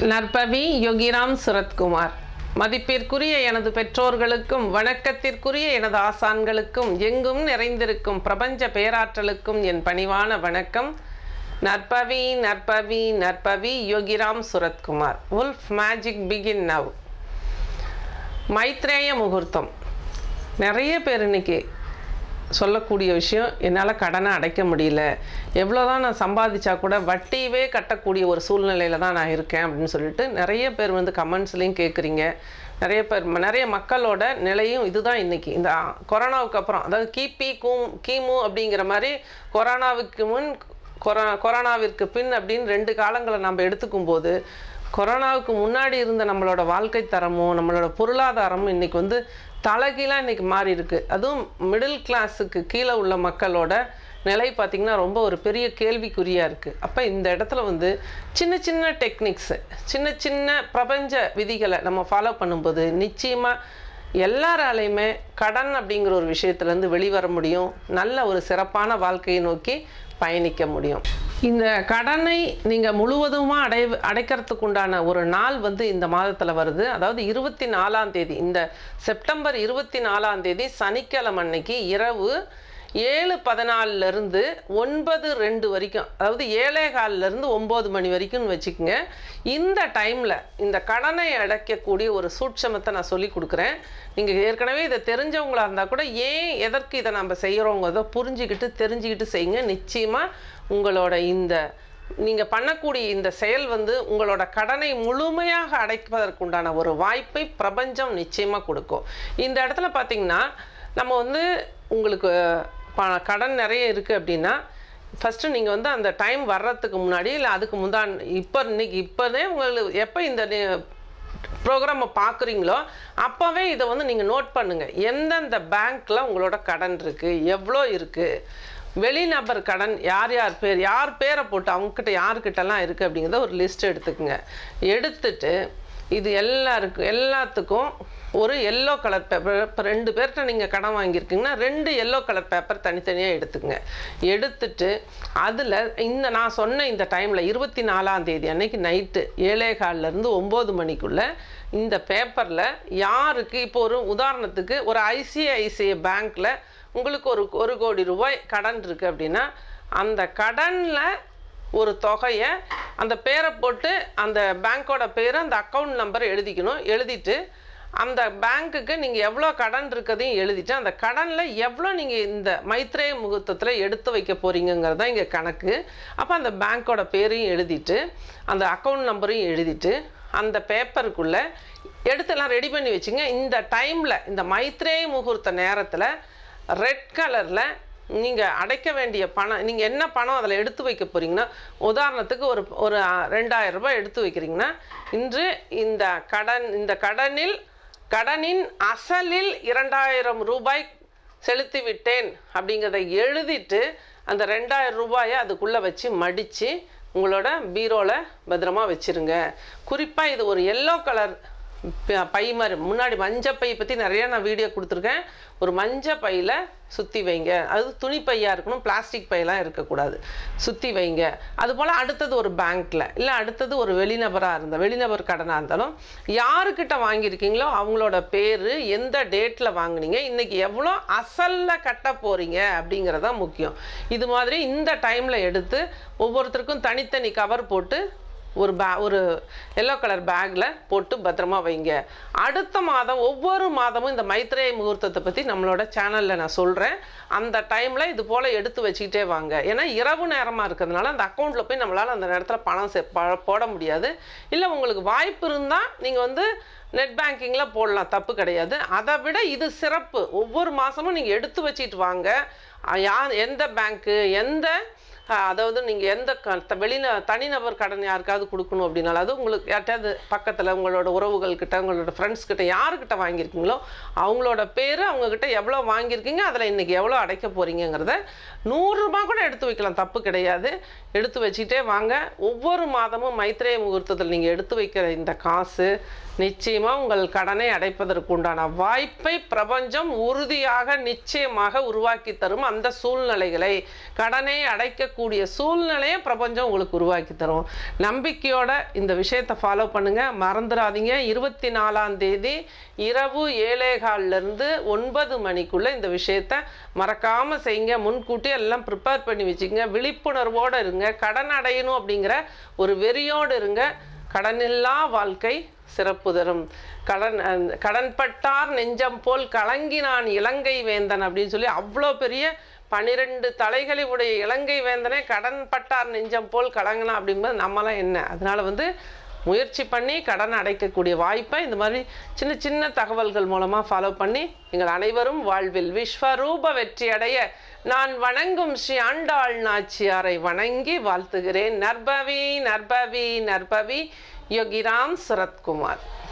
நற்பவி யோகிராம் சுரத்குமார். மதிப்பிற்குரிய எனது பெற்றோர்களுக்கும் வணக்கத்திற்குரிய எனது ஆசான்களுக்கும் எங்கும் நிறைந்திருக்கும் பிரபஞ்ச பேராற்றலுக்கும் என் பணிவான வணக்கம். நற்பவி நற்பவி நற்பவி Yogiram Suratkumar. Wolf magic begin now. Maitreya முகூர்த்தம். நிறைய பேர் இன்னைக்கு சொல்லக்கூடிய விஷயம், என்னால் கடனை அடைக்க முடியல, எவ்வளோதான் நான் சம்பாதிச்சா கூட வட்டியவே கட்டக்கூடிய ஒரு சூழ்நிலையில் தான் நான் இருக்கேன் அப்படின்னு சொல்லிட்டு நிறைய பேர் கமெண்ட்ஸ்லேயும் கேட்குறீங்க. நிறைய மக்களோட நிலையும் இதுதான் இன்றைக்கி. இந்த கொரோனாவுக்கு அப்புறம், அதாவது கிமு அப்படிங்கிற மாதிரி கொரோனாவுக்கு முன் கொரோனாவிற்கு பின் அப்படின்னு 2 காலங்களை நம்ம எடுத்துக்கும் போது, கொரோனாவுக்கு முன்னாடி இருந்த நம்மளோட வாழ்க்கை தரமும் நம்மளோட பொருளாதாரமும் இன்றைக்கி தலைகீழாக இன்றைக்கி மாறி இருக்குது. அதுவும் மிடில் கிளாஸுக்கு கீழே உள்ள மக்களோட நிலை பார்த்திங்கன்னா ரொம்ப ஒரு பெரிய கேள்விக்குறியாக இருக்குது. அப்போ இந்த இடத்துல சின்ன சின்ன டெக்னிக்ஸு, சின்ன சின்ன பிரபஞ்ச விதிகளை நம்ம ஃபாலோ பண்ணும்போது நிச்சயமாக எல்லாராலையுமே கடன் அப்படிங்கிற ஒரு விஷயத்துலேருந்து வெளிவர முடியும். நல்ல ஒரு சிறப்பான வாழ்க்கையை நோக்கி பயணிக்க முடியும். இந்த கடனை நீங்கள் முழுவதுமாக அடைக்கிறதுக்கு உண்டான ஒரு நாள் இந்த மாதத்தில் வருது. அதாவது 24ஆம் தேதி, இந்த செப்டம்பர் 24ஆம் தேதி சனிக்கிழமை அன்னைக்கு இரவு 7:14 9:02 வரைக்கும், அதாவது 7:15 9 மணி வரைக்கும்னு வச்சுக்கோங்க. இந்த டைமில் இந்த கடனை அடைக்கக்கூடிய ஒரு சூட்சமத்தை நான் சொல்லி கொடுக்குறேன். நீங்கள் ஏற்கனவே இதை தெரிஞ்சவங்களாக இருந்தால் கூட எதற்கு இதை நம்ம செய்கிறோங்கிறத புரிஞ்சுக்கிட்டு தெரிஞ்சுக்கிட்டு செய்யுங்க. நிச்சயமாக உங்களோட நீங்கள் பண்ணக்கூடிய இந்த செயல் உங்களோட கடனை முழுமையாக அடைப்பதற்குண்டான ஒரு வாய்ப்பை பிரபஞ்சம் நிச்சயமாக கொடுக்கும். இந்த இடத்துல பார்த்திங்கன்னா நம்ம உங்களுக்கு கடன் நிறைய இருக்குது அப்படின்னா, ஃபஸ்ட்டு நீங்கள் அந்த டைம் வர்றதுக்கு முன்னாடி இல்லை அதுக்கு இப்போதே உங்களுக்கு எப்போ இந்த ப்ரோக்ராமை பார்க்குறீங்களோ அப்போவே இதை நீங்கள் நோட் பண்ணுங்கள். எந்தெந்த பேங்க்கில் உங்களோட கடன் இருக்குது, எவ்வளோ இருக்குது, வெளிநபர் கடன் யார் பேரை போட்டு அவங்கக்கிட்ட யாருக்கிட்டலாம் இருக்குது அப்படிங்கிறத ஒரு லிஸ்ட் எடுத்துக்குங்க. எடுத்துட்டு இது எல்லாத்துக்கும் ஒரு எல்லோ கலர் பேப்பர், இப்போ 2 பேர்கிட்ட நீங்கள் கடன் வாங்கியிருக்கீங்கன்னா 2 எல்லோ கலர் பேப்பர் தனித்தனியாக எடுத்துக்கங்க. எடுத்துட்டு அதில் நான் சொன்ன இந்த டைமில் 24ஆம் தேதி அன்னைக்கு நைட்டு 7:15 9 மணிக்குள்ளே இந்த பேப்பரில் யாருக்கு, இப்போ ஒரு உதாரணத்துக்கு ஒரு ஐசிஐசிஐ பேங்க்கில் உங்களுக்கு ஒரு 1 கோடி ரூபாய் கடன் இருக்குது அப்படின்னா, அந்த கடனில் ஒரு தொகையை அந்த பேரை போட்டு அந்த பேங்க்கோட பேர் அந்த அக்கௌண்ட் நம்பரை எழுதிக்கணும். எழுதிட்டு அந்த பேங்க்குக்கு நீங்கள் எவ்வளோ கடன் இருக்கிறதையும் எழுதிட்டு அந்த கடனில் எவ்வளோ நீங்கள் இந்த மைத்ரேய முகூர்த்தத்தில் எடுத்து வைக்க போகிறீங்கிறது தான் இங்கே கணக்கு. அப்போ அந்த பேங்க்கோட பேரையும் எழுதிட்டு அந்த அக்கௌண்ட் நம்பரையும் எழுதிட்டு அந்த பேப்பருக்குள்ளே எடுத்துலாம் ரெடி பண்ணி வச்சுங்க. இந்த டைமில் இந்த மைத்ரேய முகூர்த்த நேரத்தில் ரெட் கலரில் நீங்கள் அடைக்க வேண்டிய பணம், நீங்கள் என்ன பணம் அதில் எடுத்து வைக்க போகிறீங்கன்னா, உதாரணத்துக்கு ஒரு 2000 ரூபாய் எடுத்து வைக்கிறீங்கன்னா, இன்று இந்த கடனின் அசலில் 2000 ரூபாய் செலுத்தி விட்டேன் அப்படிங்கிறத எழுதிட்டு அந்த 2000 ரூபாயை அதுக்குள்ளே வச்சு மடித்து உங்களோட பீரோவில் பத்திரமா வச்சுருங்க. குறிப்பாக இது ஒரு எல்லோ கலர் பை மாதிரி, முன்னாடி மஞ்சள் பை பற்றி நிறையா நான் வீடியோ கொடுத்துருக்கேன். ஒரு மஞ்சள் பையில் சுற்றி வைங்க. அது துணி பையாக இருக்கணும், பிளாஸ்டிக் பையெல்லாம் இருக்கக்கூடாது. சுற்றி வைங்க. அதுபோல் அடுத்தது ஒரு பேங்க்கில், இல்லை அடுத்தது ஒரு வெளிநபர் கடனாக இருந்தாலும் யாருக்கிட்ட வாங்கியிருக்கீங்களோ அவங்களோட பேர், எந்த டேட்டில் வாங்கினீங்க, இன்றைக்கி எவ்வளோ அசலில் கட்ட போகிறீங்க அப்படிங்கிறதான் முக்கியம். இது மாதிரி இந்த டைமில் எடுத்து ஒவ்வொருத்தருக்கும் தனித்தனி கவர் போட்டு ஒரு எல்லோ கலர் பேக்கில் போட்டு பத்திரமா வைங்க. அடுத்த மாதம் ஒவ்வொரு மாதமும் இந்த மைத்ரேய முகூர்த்தத்தை பற்றி நம்மளோட சேனலில் நான் சொல்கிறேன். அந்த டைமில் இது போல் எடுத்து வச்சுக்கிட்டே வாங்க. ஏன்னா இரவு நேரமாக இருக்கிறதுனால அந்த அக்கௌண்ட்டில் போய் நம்மளால் அந்த நேரத்தில் பணம் போட முடியாது. இல்லை உங்களுக்கு வாய்ப்பு இருந்தால் நீங்கள் நெட் பேங்கிங்கில் போடலாம், தப்பு கிடையாது. அதை விட இது சிறப்பு. ஒவ்வொரு மாதமும் நீங்கள் எடுத்து வச்சுட்டு வாங்க. எந்த பேங்க்கு, அதாவது நீங்கள் எந்த தனிநபர் கடன் யாருக்காவது கொடுக்கணும் அப்படின்னாலும், அது உங்களுக்கு யார்ட்டாவது பக்கத்தில் உங்களோட உறவுகள்கிட்ட, உங்களோட ஃப்ரெண்ட்ஸ்கிட்ட யாருக்கிட்ட வாங்கியிருக்கீங்களோ அவங்களோட பேர், அவங்கக்கிட்ட எவ்வளோ வாங்கியிருக்கீங்க, அதில் இன்றைக்கி எவ்வளோ அடைக்க போகிறீங்கிறத 100 ரூபாய் கூட எடுத்து வைக்கலாம், தப்பு கிடையாது. எடுத்து வச்சுக்கிட்டே வாங்க. ஒவ்வொரு மாதமும் மைத்ரேய முகூர்த்தத்தில் நீங்கள் எடுத்து வைக்கிற இந்த காசு நிச்சயமாக உங்கள் கடனை அடைப்பதற்கு உண்டான வாய்ப்பை பிரபஞ்சம் உறுதியாக நிச்சயமாக உருவாக்கி தரும். அந்த சூழ்நிலைகளை, கடனை அடைக்க அடைக்கக்கூடிய சூழ்நிலையை பிரபஞ்சம் உங்களுக்கு உருவாக்கி தரும். நம்பிக்கையோட இந்த விஷயத்தை ஃபாலோ பண்ணுங்கள். மறந்துடாதீங்க, 24ஆம் தேதி இரவு 7:15 9 மணிக்குள்ளே இந்த விஷயத்தை மறக்காமல் செய்யுங்க. முன்கூட்டி எல்லாம் ப்ரிப்பேர் பண்ணி வச்சுக்கோங்க. விழிப்புணர்வோடு இருங்க. கடன் அடையணும் அப்படிங்கிற ஒரு வெறியோடு இருங்க. கடனில்லா வாழ்க்கை சிறப்பு தரும். கடன்பட்டார் நெஞ்சம் போல் கலங்கினான் இலங்கை வேந்தன் அப்படின்னு சொல்லி அவ்வளோ பெரிய 12 தலைகளை உடைய இலங்கை வேந்தனே கடன்பட்டார் நெஞ்சம் போல் கலங்கினா அப்படிங்கும்போது நம்மளாம் என்ன. அதனால் முயற்சி பண்ணி கடன் அடைக்கக்கூடிய வாய்ப்பை இந்த மாதிரி சின்ன சின்ன தகவல்கள் மூலமாக ஃபாலோ பண்ணி நீங்கள் அனைவரும் வாழ்வில் விஸ்வரூப வெற்றி அடைய நான் வணங்கும் ஸ்ரீ ஆண்டாள் நாச்சியாரை வணங்கி வாழ்த்துகிறேன். நற்பவி நற்பவி நற்பவி யோகிராம் சரத்குமார்.